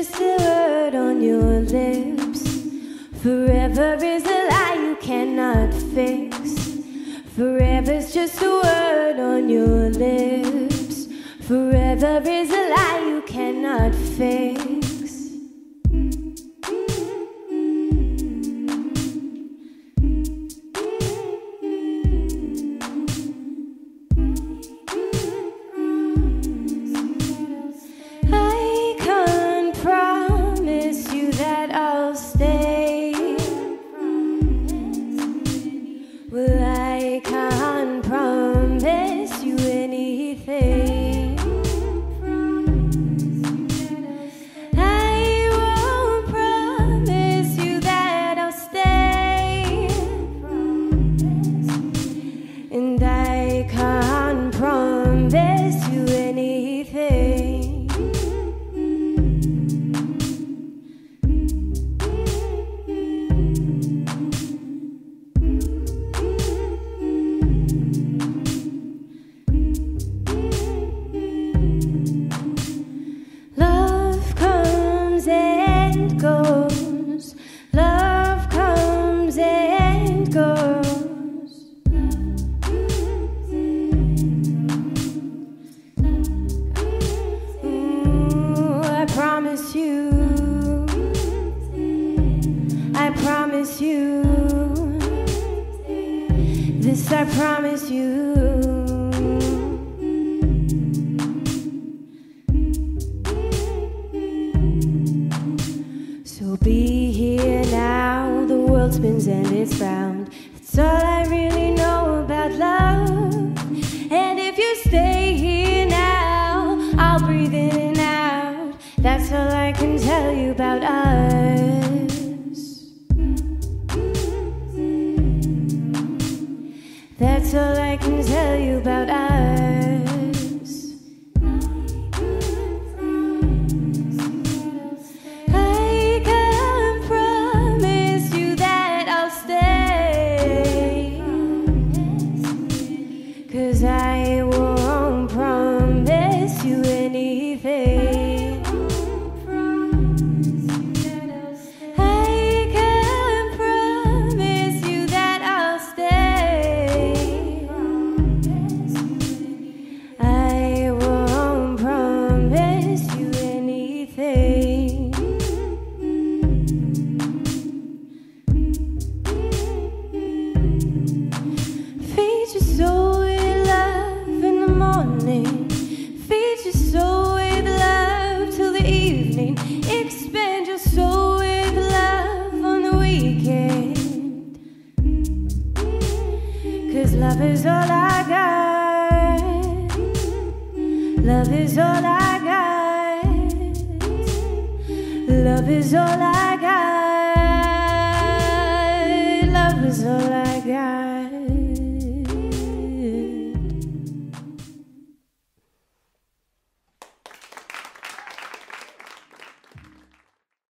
just a word on your lips. Forever is a lie you cannot fix. Forever's just a word on your lips. Forever is a lie you cannot fix. I can't promise you that I'll stay. Well, I can't promise you anything. I won't promise you that I'll stay. And I can't promise you anything. Love comes and goes. Love comes and goes. Ooh, I promise you. I promise you. This I promise you. So be here now, the world spins and it's round. That's all I really know about love. And if you stay here now, I'll breathe in and out. That's all I can tell you about us. That's all I can tell you about us. I can't promise you that I'll stay, 'cause I won't promise you anything. I can't promise you that I'll stay. I won't promise you anything. Feed your soul with love in the morning. Feed your soul with love till the evening. Expand your soul with love on the weekend. 'Cause love is all I got. Love is all I got. Love is all I got.